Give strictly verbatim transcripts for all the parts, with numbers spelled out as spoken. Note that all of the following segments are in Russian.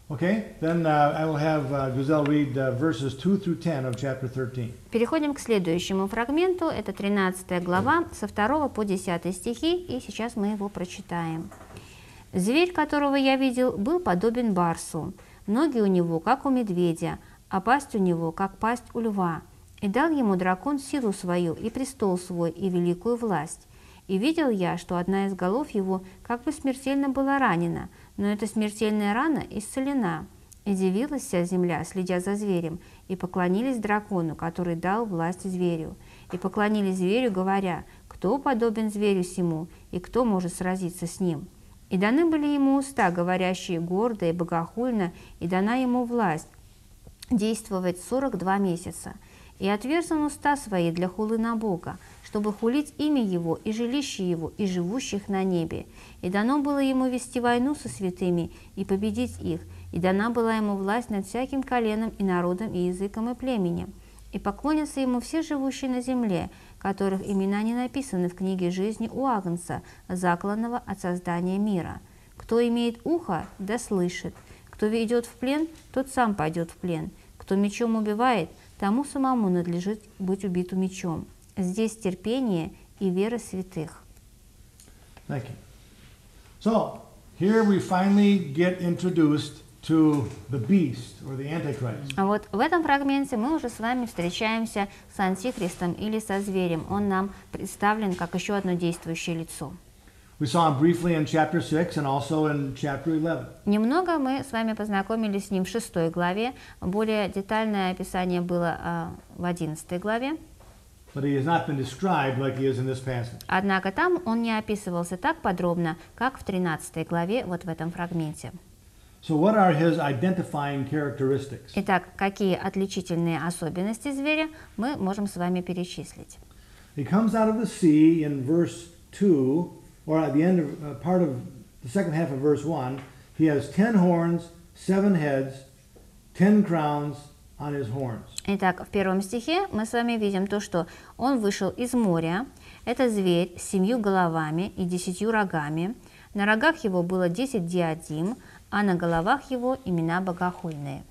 Okay, then uh, I will have uh, Guzelle read uh, verses two through ten of chapter thirteen. Переходим к следующему фрагменту. Это тринадцатая глава, со второго по десятый стихи, и сейчас мы его прочитаем. «Зверь, которого я видел, был подобен барсу. Ноги у него, как у медведя, а пасть у него, как пасть у льва. И дал ему дракон силу свою, и престол свой, и великую власть. И видел я, что одна из голов его как бы смертельно была ранена, но эта смертельная рана исцелена. И дивилась вся земля, следя за зверем, и поклонились дракону, который дал власть зверю. И поклонились зверю, говоря, кто подобен зверю сему, и кто может сразиться с ним. И даны были ему уста, говорящие гордо и богохульно, и дана ему власть действовать сорок два месяца. И отверз он уста свои для хулы на Бога, чтобы хулить имя Его и жилище Его и живущих на небе. И дано было ему вести войну со святыми и победить их, и дана была ему власть над всяким коленом и народом и языком и племенем. И поклонятся ему все живущие на земле, которых имена не написаны в книге жизни у Агнца, закланного от создания мира. Кто имеет ухо, да слышит. Кто ведет в плен, тот сам пойдет в плен. Кто мечом убивает, тому самому надлежит быть убиту мечом. Здесь терпение и вера святых». Thank you. So, here we finally get introduced to the beast or the Antichrist. А вот в этом фрагменте мы уже с вами встречаемся с Антихристом или со зверем. Он нам представлен как еще одно действующее лицо. We saw him briefly in chapter six and also in chapter eleven. Немного мы с вами познакомились с ним в шестой главе. Более детальное описание было а, в одиннадцатой главе. But he has not been described like he is in this passage. Однако там он не описывался так подробно, как в тринадцатой главе, вот в этом фрагменте. So what are his identifying characteristics? Итак, какие отличительные особенности зверя мы можем с вами перечислить? He comes out of the sea in verse two, or at the end of uh, part of the second half of verse one. He has ten horns, seven heads, ten crowns on his horns. Итак, в первом стихе мы с вами видим то, что он вышел из моря. Это зверь с семью головами и десятью рогами. На рогах его было десять диадим, а на головах его имена богохульные.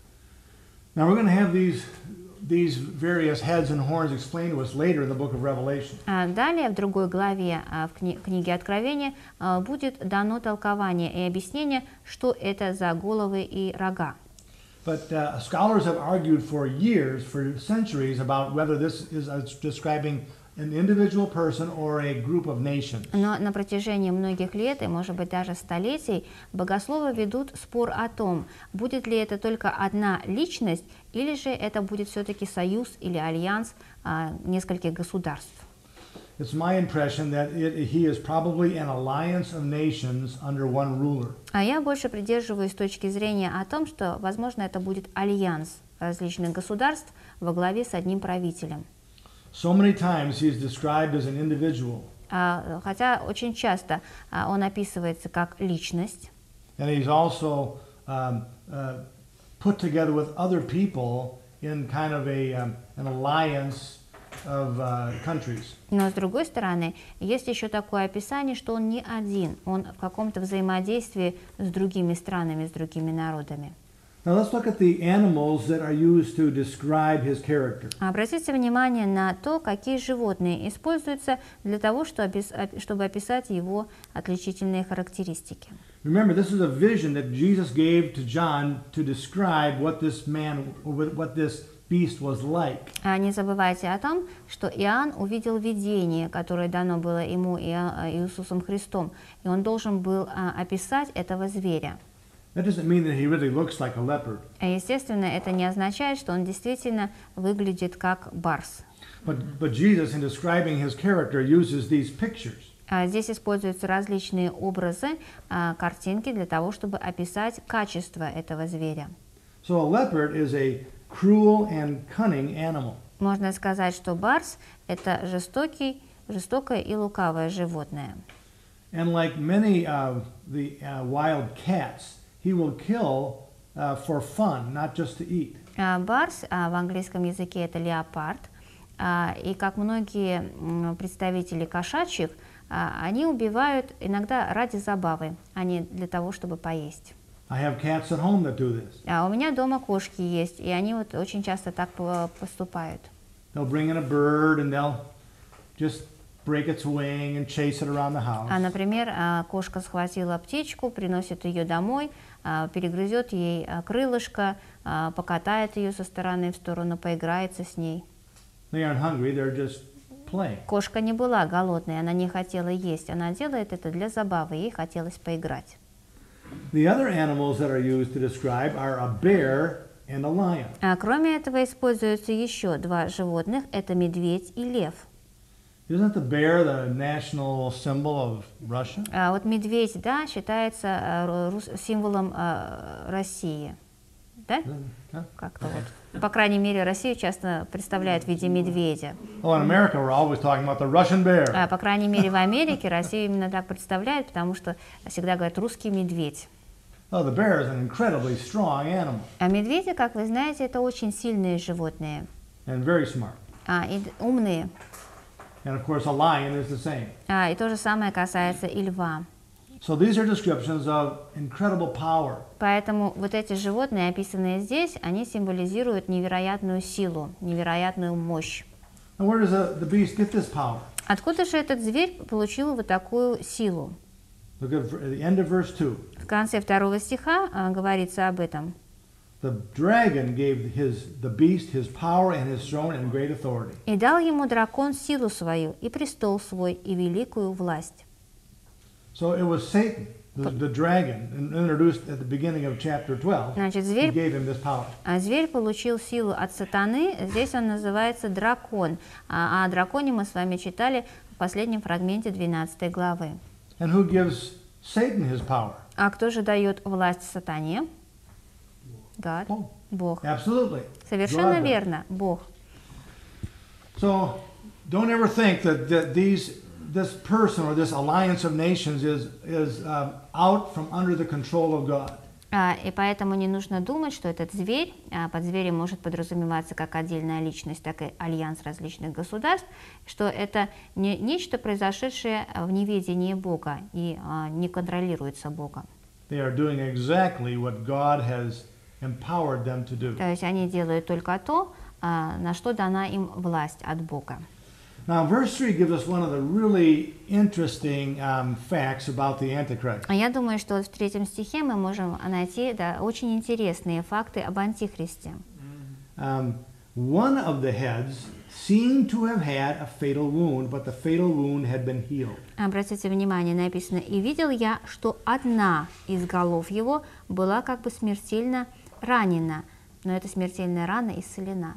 Now we're going to have these these various heads and horns explained to us later in the book of Revelation. А далее в другой главе а, в кни книге Откровения а, будет дано толкование и объяснение, что это за головы и рога. But uh, scholars have argued for years, for centuries, about whether this is uh, describing an individual person or a group of nations. Но на протяжении многих лет и, может быть, даже столетий богословы ведут спор о том, будет ли это только одна личность, или же это будет все-таки союз или альянс а, нескольких государств. It's my impression that it, he is probably an alliance of nations under one ruler. А я больше придерживаюсь точки зрения о том, что, возможно, это будет альянс различных государств во главе с одним правителем. So many times he is described as an individual. А, хотя очень часто а, он описывается как личность. And he's also um, uh, put together with other people in kind of a um, an alliance of uh, countries. Но с другой стороны, есть еще такое описание, что он не один, он в каком-то взаимодействии с другими странами, с другими народами. Now let's look at the animals that are used to describe his character. Обратите внимание на то, какие животные используются для того, чтобы описать его отличительные характеристики. Remember, this is a vision that Jesus gave to John to describe what this man, what this beast was like. А не забывайте о том, что Иоанн увидел видение, которое дано было ему Иисусом Христом, и он должен был описать этого зверя. That doesn't mean that he really looks like a leopard. Естественно, это не означает, что он действительно выглядит как барс. But, but Jesus, in describing his character, uses these pictures. Здесь используются различные образы, картинки для того, чтобы описать качество этого зверя. So a leopard is a cruel and cunning animal. Можно сказать, что барс – это жестокий, жестокое и лукавое животное. And like many of the uh, wild cats, he will kill uh, for fun, not just to eat. Барс в английском языке это леопард, и как многие представители кошачьих, они убивают иногда ради забавы, а не для того, чтобы поесть. I have cats at home that do this. А у меня дома кошки есть, и они вот очень часто так по- поступают. They'll bring in a bird and they'll just break its wing and chase it around the house. А, например, а, кошка схватила птичку, приносит ее домой, а, перегрызет ей а, крылышко, а, покатает ее со стороны в сторону, поиграется с ней. They aren't hungry, they're just playing. Кошка не была голодной, она не хотела есть, она делает это для забавы, ей хотелось поиграть. The other animals that are used to describe are a bear and a lion. А кроме этого используются еще два животных, это медведь и лев. Isn't the bear the national symbol of Russia? А вот медведь, да, считается а, рус- символом а, России, да? Huh? Как-то вот. По крайней мере, Россию часто представляют в виде медведя. Oh, in America, we're always talking about the Russian bear. А, по крайней мере, в Америке Россию именно так представляют, потому что всегда говорят «русский медведь». Oh, the bear is an incredibly strong animal А медведи, как вы знаете, это очень сильные животные, and very smart. а, и д- умные. And of course, a lion is the same. А, и то же самое касается и льва. So these are descriptions of incredible power. Поэтому вот эти животные, описанные здесь, они символизируют невероятную силу, невероятную мощь. And where does the, the beast get this power? Откуда же этот зверь получил вот такую силу? Look at the end of verse two. В конце второго стиха а, говорится об этом. The dragon gave his, the beast his power and his throne and great authority. «И дал ему дракон силу свою, и престол свой, и великую власть». So it was Satan, the, the dragon, introduced at the beginning of chapter twelve. Значит, He зверь, gave him this power. а зверь получил силу от сатаны, здесь он называется дракон. А, а о драконе мы с вами читали в последнем фрагменте двенадцатой главы. And who gives Satan his power? А кто же дает власть сатане? God. Oh, Бог. absolutely. Совершенно God does. верно, Бог. So don't ever think that, that these this person or this alliance of nations is is um, out from under the control of God. А, и поэтому не нужно думать, что этот зверь, а, под зверем может подразумеваться как отдельная личность, так и альянс различных государств, что это не нечто, произошедшее в неведении Бога и а, не контролируется Богом. They are doing exactly what God has empowered them to do. То есть они делают только то, а, на что дана им власть от Бога. Now, verse three gives us one of the really interesting um, facts about the Antichrist. А я думаю, что вот в третьем стихе мы можем найти да, очень интересные факты об Антихристе. Um, one of the heads seemed to have had a fatal wound, but the fatal wound had been healed. Обратите внимание, написано: «И видел я, что одна из голов его была как бы смертельно ранена, но эта смертельная рана исцелена».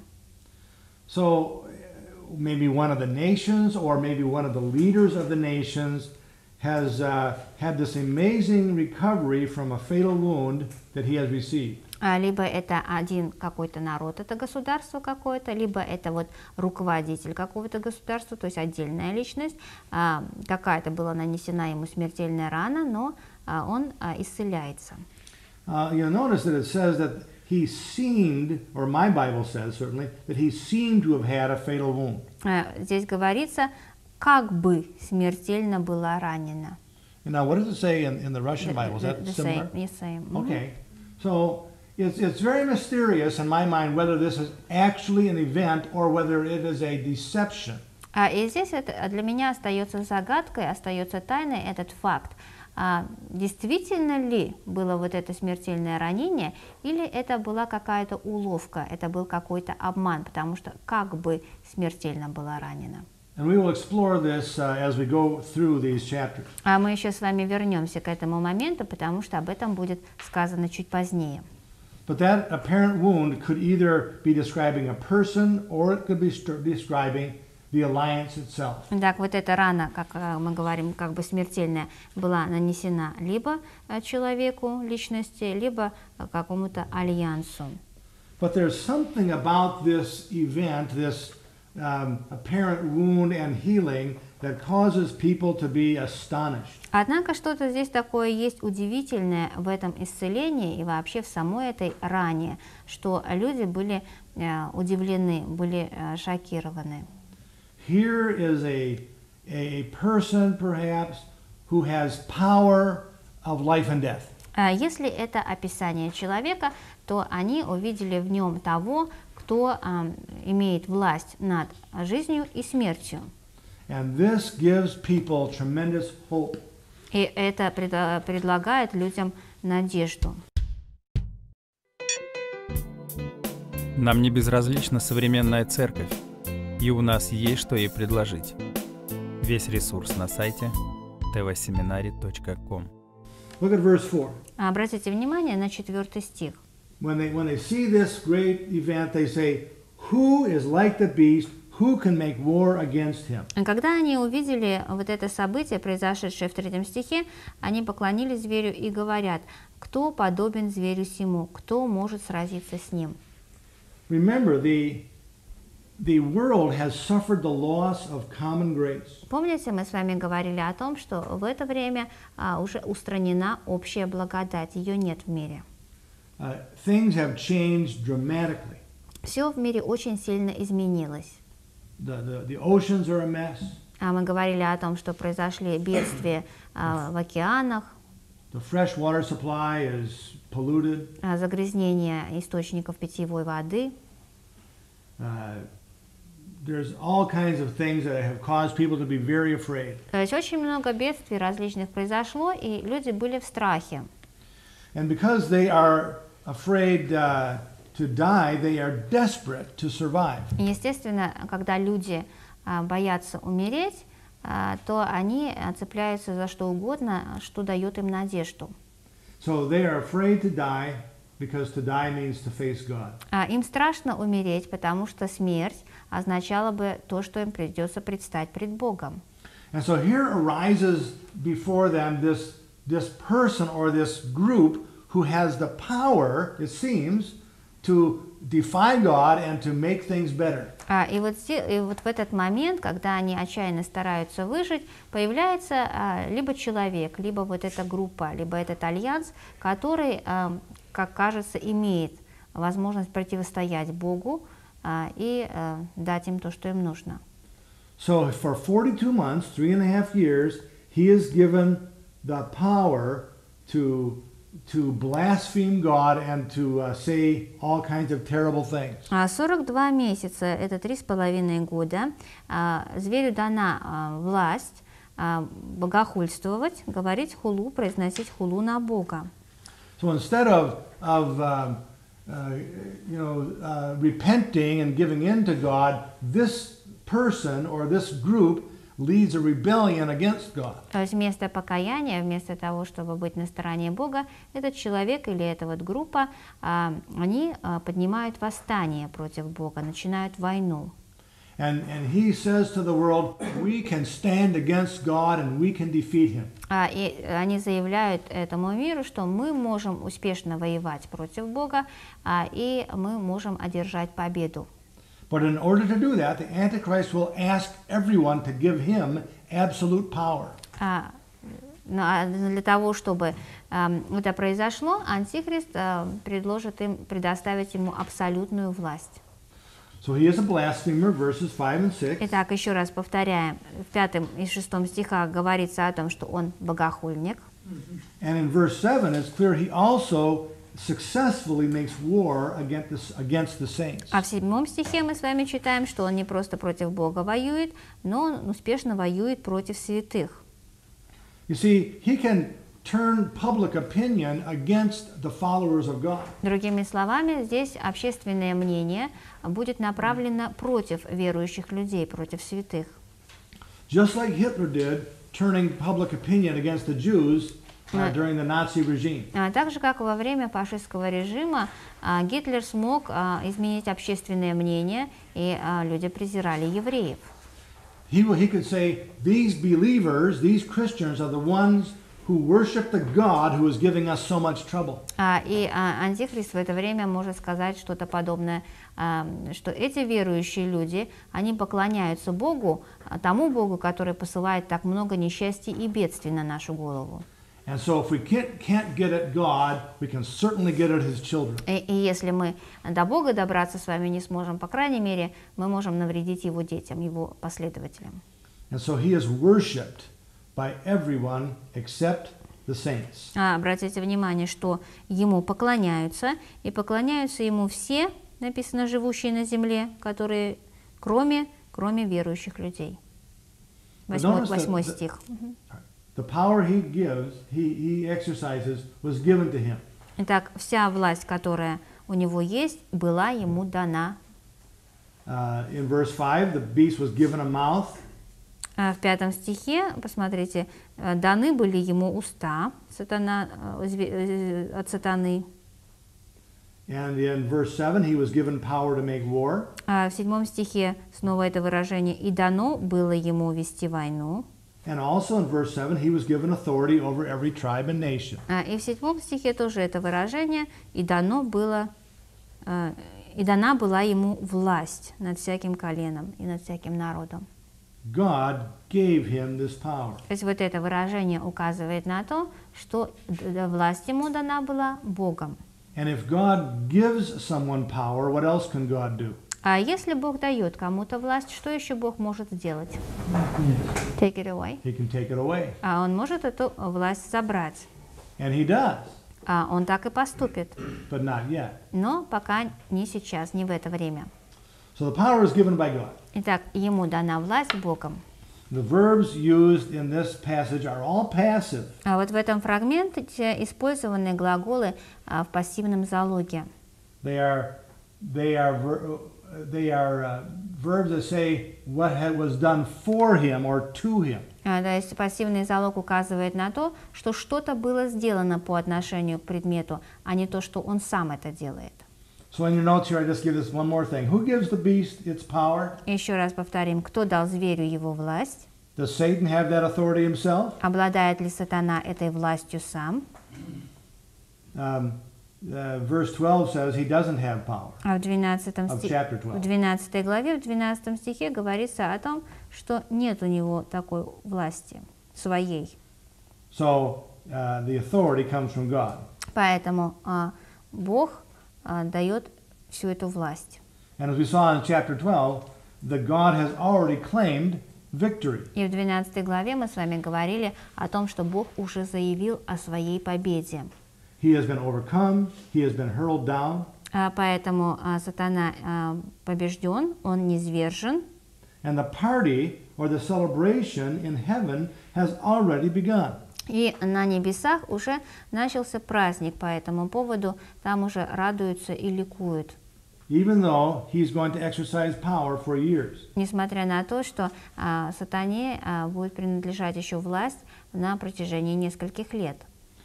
So maybe one of the nations or maybe one of the leaders of the nations has uh, had this amazing recovery from a fatal wound that he has received. А, Либо это один какой-то народ, это государство какое-то, либо это вот руководитель какого-то государства, то есть отдельная личность, а, какая-то была нанесена ему смертельная рана, но а, он а, исцеляется. Uh, you'll notice that it says that he seemed, or my Bible says certainly, that he seemed to have had a fatal wound. А, Здесь говорится, как бы смертельно была ранена. And now, what does it say in, in the Russian Bible? Is The- that the similar? same, the same. Мгм. Okay. So it's, it's very mysterious in my mind whether this is actually an event or whether it is a deception. А, и здесь это для меня остается загадкой, остается тайной этот факт. А, действительно ли было вот это смертельное ранение, или это была какая-то уловка, это был какой-то обман, потому что как бы смертельно была ранена. And we will explore this uh, as we go through these chapters. А мы еще с вами вернемся к этому моменту, потому что об этом будет сказано чуть позднее. But that apparent wound could either be describing a person or it could be st- describing the alliance itself. Так, вот эта рана, как э, мы говорим, как бы смертельная, была нанесена либо э, человеку, личности, либо э, какому-то альянсу. But there's something about this event, this um, apparent wound and healing, that causes people to be astonished. Однако что-то здесь такое есть удивительное в этом исцелении и вообще в самой этой ране, что люди были э, удивлены, были э, шокированы. Here is a, a person, perhaps, who has power of life and death. А Если это описание человека, то они увидели в нем того, кто а, имеет власть над жизнью и смертью. And this gives people tremendous hope. И это пред- предлагает людям надежду. Нам не безразлична современная церковь, и у нас есть что ей предложить. Весь ресурс на сайте ти ви семинари точка ком. Look at verse four. Обратите внимание на четвертый стих. When they, when they see this great event, they say, "Who is like the beast? Who can make war against him?" Когда они увидели вот это событие, произошедшее в третьем стихе, они поклонились зверю и говорят: «Кто подобен зверю сему? Кто может сразиться с ним?» Remember, the, the world has suffered the loss of common grace. Помните, мы с вами говорили о том, что в это время а, уже устранена общая благодать, ее нет в мире. Uh, things have changed dramatically. Все в мире очень сильно изменилось. The, the, the oceans are a mess. А мы говорили о том, что произошли бедствия а, в океанах, The fresh water supply is polluted. а, загрязнение источников питьевой воды. Uh, there's all kinds of things that have caused people to be very afraid. То есть очень много бедствий различных произошло, и люди были в страхе. And because they are afraid uh, to die, they are desperate to survive. И, естественно, когда люди а, боятся умереть, а, то они а, цепляются за что угодно, что дает им надежду. So they are afraid to die because to die means to face God. А им страшно умереть, потому что смерть означала бы то, что им придется предстать пред Богом. And so here arises before them this, this person or this group who has the power, it seems, to defy God and to make things better. А, и, вот, зе- и вот в этот момент, когда они отчаянно стараются выжить, появляется а, либо человек, либо вот эта группа, либо этот альянс, который, а, как кажется, имеет возможность противостоять Богу а, и а, дать им то, что им нужно. So for forty-two months, three and a half years, he is given the power to to blaspheme God and to uh, say all kinds of terrible things. А сорок два месяца, это три с половиной года, а, зверю дана а, власть а, богохульствовать, говорить хулу, произносить хулу на Бога. So instead of of uh, uh, you know uh, repenting and giving in to God, this person or this group leads a rebellion against God. То есть вместо покаяния, вместо того, чтобы быть на стороне Бога, этот человек или эта вот группа, а, они а, поднимают восстание против Бога, начинают войну. And and he says to the world, we can stand against God and we can defeat him. А, и они заявляют этому миру, что мы можем успешно воевать против Бога, а, и мы можем одержать победу. But in order to do that, the Antichrist will ask everyone to give him absolute power. А, ну, а для того, чтобы а, это произошло, Антихрист а, предложит им предоставить ему абсолютную власть. So he is a blasphemer, verses five and six. Итак, еще раз повторяем, в пятом и шестом стихах говорится о том, что он богохульник. And in verse seven, it's clear he also successfully makes war against the, against the saints. А в седьмом стихе мы с вами читаем, что он не просто против Бога воюет, но он успешно воюет против святых. You see, he can turn public opinion against the followers of God. Другими словами, здесь общественное мнение будет направлено против верующих людей, против святых. Just like Hitler did, turning public opinion against the Jews uh, during the Nazi regime. А так же, как во время фашистского режима, а, Гитлер смог а, изменить общественное мнение, и а, люди презирали евреев. He, will- he could say, these believers, these Christians are the ones who worship the God who is giving us so much trouble. А, и а, Антихрист в это время может сказать что-то подобное, а, что эти верующие люди, они поклоняются Богу, а, тому Богу, который посылает так много несчастий и бедствий на нашу голову. And so if we can't, can't get at God, we can certainly get at his children. И, и если мы до Бога добраться с вами не сможем, по крайней мере, мы можем навредить Его детям, Его последователям. And so he is worshipped by everyone except the saints. А, обратите внимание, что ему поклоняются, и поклоняются ему все, написано, живущие на земле, которые, кроме, кроме верующих людей. Восьмой, notice that восьмой the- стих. The power he gives, he, he exercises, was given to him. Итак, вся власть, которая у него есть, была ему дана. Uh, in verse five, the beast was given a mouth. А в пятом стихе, посмотрите, э, даны были ему уста сатана, э, зве- э, от сатаны. And in verse seven, he was given power to make war. А в седьмом стихе снова это выражение «и дано было ему вести войну». And also in verse seven, he was given authority over every tribe and nation. А, и в седьмом стихе тоже это выражение «и дано было», э, «и дана была ему власть над всяким коленом и над всяким народом». God gave him this power. То есть вот это выражение указывает на то, что д- д- власть ему дана была Богом. And if God gives someone power, what else can God do? А если Бог дает кому-то власть, что еще Бог может сделать? Take it away. He can take it away. А Он может эту власть забрать. And he does, А Он так и поступит. but not yet. Но пока не сейчас, не в это время. So the power is given by God. Итак, ему дана власть Богом. The verbs used in this passage are all passive. А вот в этом фрагменте использованы глаголы а, в пассивном залоге. They are, they are, ver- they are uh, verbs that say what had, was done for him or to him. А, то есть пассивный залог указывает на то, что что-то было сделано по отношению к предмету, а не то, что он сам это делает. So in your notes here, I just give this one more thing. Who gives the beast its power? Еще раз повторим, кто дал зверю его власть? Does Satan have that authority himself? Обладает ли сатана этой властью сам? Um, uh, verse twelve says he doesn't have power. А в двенадцатом Of стих- chapter в twelve. двенадцатой главе, в двенадцатом стихе говорится о том, что нет у него такой власти своей. So uh, the authority comes from God. Поэтому а, Бог а, дает всю эту власть. And as we saw in chapter twelve, the God has already claimed victory. И в двенадцатой главе мы с вами говорили о том, что Бог уже заявил о своей победе. He has been overcome. He has been hurled down. А, поэтому а, сатана а, побежден, он низвержен, And the party or the celebration in heaven has already begun. и на небесах уже начался праздник по этому поводу, там уже радуются и ликуют. Even though he's going to exercise power for years. Несмотря на то, что а, сатане а, будет принадлежать еще власть на протяжении нескольких лет.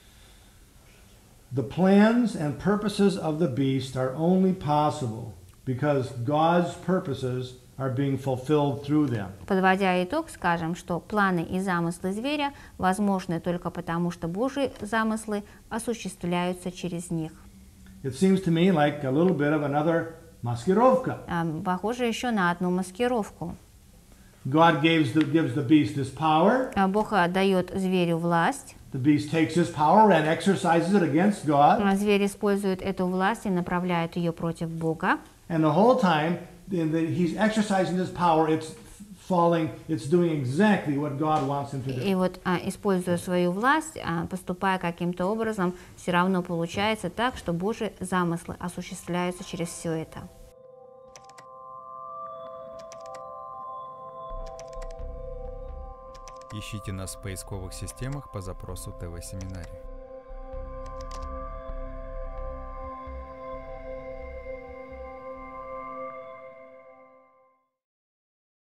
The plans and purposes of the beast are only possible because God's purposes are being fulfilled through them. Подводя итог, скажем, что планы и замыслы зверя возможны только потому, что Божьи замыслы осуществляются через них. It seems to me like a little bit of another maskirovka. А, похоже еще на одну маскировку. God gives the, gives the beast this power. А, Бог а, дает зверю власть, The beast takes his power and exercises it against God. а зверь использует эту власть и направляет ее против Бога. And the whole time in the, he's exercising his power, it's falling, it's doing exactly what God wants him to do. И вот, а, используя свою власть, а, поступая каким-то образом, все равно получается так, что Божьи замыслы осуществляются через все это. Ищите нас в поисковых системах по запросу ТВ-семинарий.